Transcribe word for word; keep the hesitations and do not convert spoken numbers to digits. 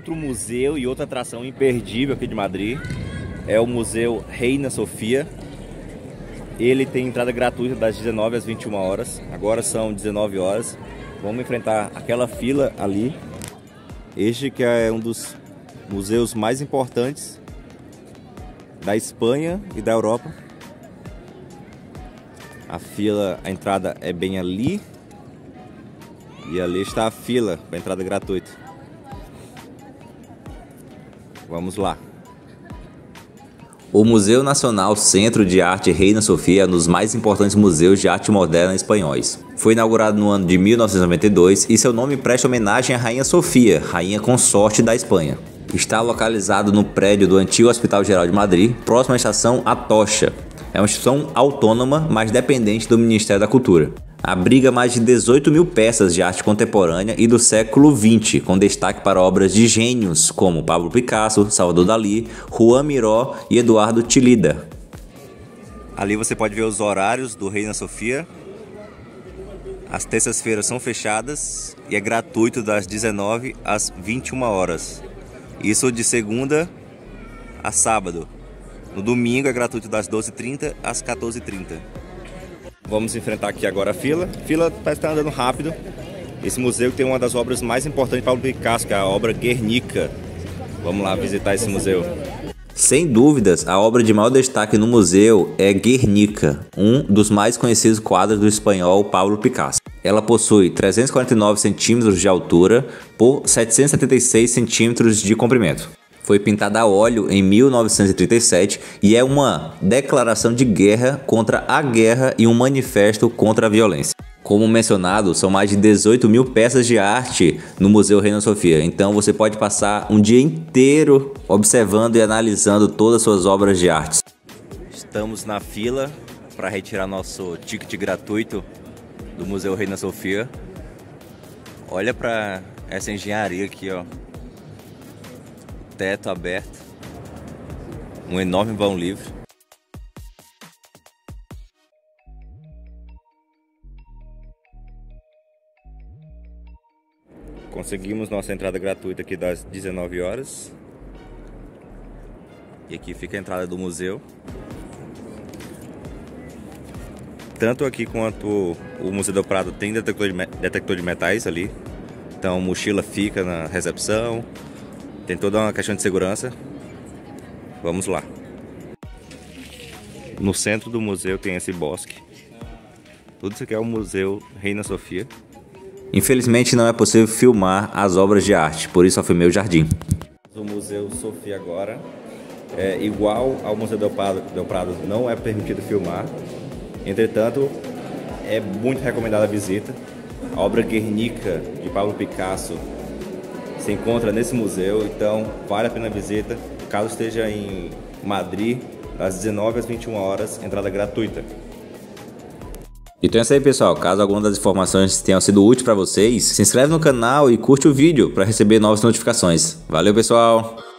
Outro museu e outra atração imperdível aqui de Madrid é o Museu Reina Sofia. Ele tem entrada gratuita das dezenove às vinte e uma horas. Agora são dezenove horas. Vamos enfrentar aquela fila ali. Este que é um dos museus mais importantes da Espanha e da Europa. A fila, a entrada é bem ali. E ali está a fila para entrada gratuita. Vamos lá. O Museu Nacional Centro de Arte Reina Sofia é um dos mais importantes museus de arte moderna espanhóis. Foi inaugurado no ano de mil novecentos e noventa e dois e seu nome presta homenagem à Rainha Sofia, rainha consorte da Espanha. Está localizado no prédio do antigo Hospital Geral de Madrid, próximo à estação Atocha. É uma instituição autônoma, mas dependente do Ministério da Cultura. Abriga mais de dezoito mil peças de arte contemporânea e do século vinte, com destaque para obras de gênios como Pablo Picasso, Salvador Dalí, Juan Miró e Eduardo Chillida. Ali você pode ver os horários do Reina Sofia. As terças-feiras são fechadas e é gratuito das dezenove às vinte e uma horas. Isso de segunda a sábado. No domingo é gratuito das doze e trinta às quatorze e trinta. Vamos enfrentar aqui agora a fila. A fila parece estar andando rápido. Esse museu tem uma das obras mais importantes de Pablo Picasso, que é a obra Guernica. Vamos lá visitar esse museu. Sem dúvidas, a obra de maior destaque no museu é Guernica, um dos mais conhecidos quadros do espanhol Pablo Picasso. Ela possui trezentos e quarenta e nove centímetros de altura por setecentos e setenta e seis centímetros de comprimento. Foi pintada a óleo em mil novecentos e trinta e sete e é uma declaração de guerra contra a guerra e um manifesto contra a violência. Como mencionado, são mais de dezoito mil peças de arte no Museu Reina Sofia, então você pode passar um dia inteiro observando e analisando todas as suas obras de arte. Estamos na fila para retirar nosso ticket gratuito do Museu Reina Sofia. Olha para essa engenharia aqui, ó. Teto aberto, um enorme vão livre. Conseguimos nossa entrada gratuita aqui das dezenove horas. E aqui fica a entrada do museu. Tanto aqui quanto o Museu do Prado tem detector de, detector de metais ali. Então mochila fica na recepção. Tem toda uma questão de segurança. Vamos lá. No centro do museu tem esse bosque. Tudo isso aqui é o Museu Reina Sofia. Infelizmente não é possível filmar as obras de arte, por isso só filmei o jardim. O Museu Sofia agora é igual ao Museu do Prado, do Prado, não é permitido filmar. Entretanto, é muito recomendada a visita. A obra Guernica de Pablo Picasso se encontra nesse museu, então vale a pena a visita. Caso esteja em Madrid, das dezenove às vinte e uma horas, entrada gratuita. Então é isso aí, pessoal. Caso alguma das informações tenham sido útil para vocês, se inscreve no canal e curte o vídeo para receber novas notificações. Valeu, pessoal!